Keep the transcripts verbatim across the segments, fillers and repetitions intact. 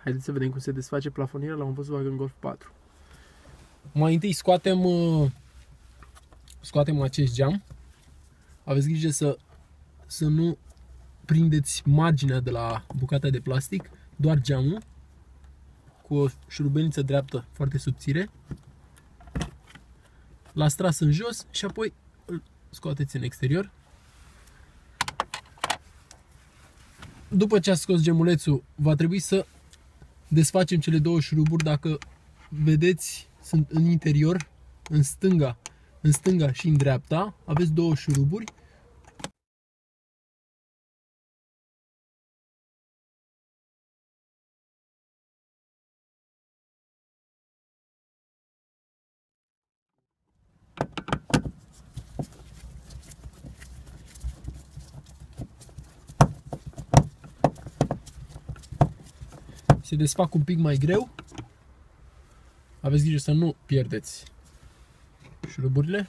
Haideți să vedem cum se desface plafoniera la un Volkswagen Golf patru. Mai întâi scoatem, scoatem acest geam. Aveți grijă să, să nu prindeți marginea de la bucata de plastic, doar geamul, cu o șurubelniță dreaptă foarte subțire. L-ați tras în jos și apoi îl scoateți în exterior. După ce ați scos gemulețul, va trebui să desfacem cele două șuruburi. Dacă vedeți, sunt în interior, în stânga, în stânga și în dreapta. Aveți două șuruburi. Se desfac un pic mai greu. Aveți grijă să nu pierdeți șuruburile.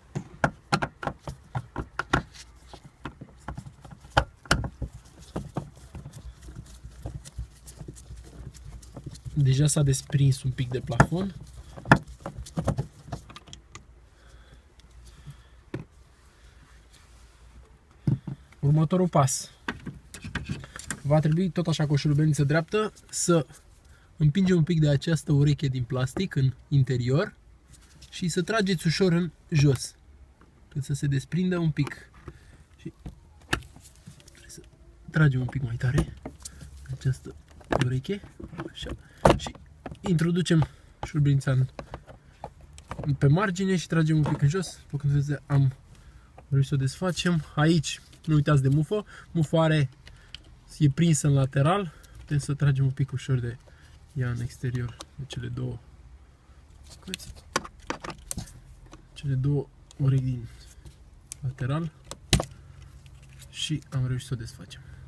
Deja s-a desprins un pic de plafon. Următorul pas. Va trebui tot așa cu o șurubelniță dreaptă să împingem un pic de această ureche din plastic în interior și să trageți ușor în jos, cât să se desprindă un pic. Și trebuie să tragem un pic mai tare această ureche, așa, și introducem șurubelnița pe margine și tragem un pic în jos. După cum vedeți, am reușit să o desfacem. Aici nu uitați de mufă, mufa are, e prinsă în lateral, putem să tragem un pic ușor de ea în exterior, de cele două cele două urechi din lateral și am reușit să o desfacem.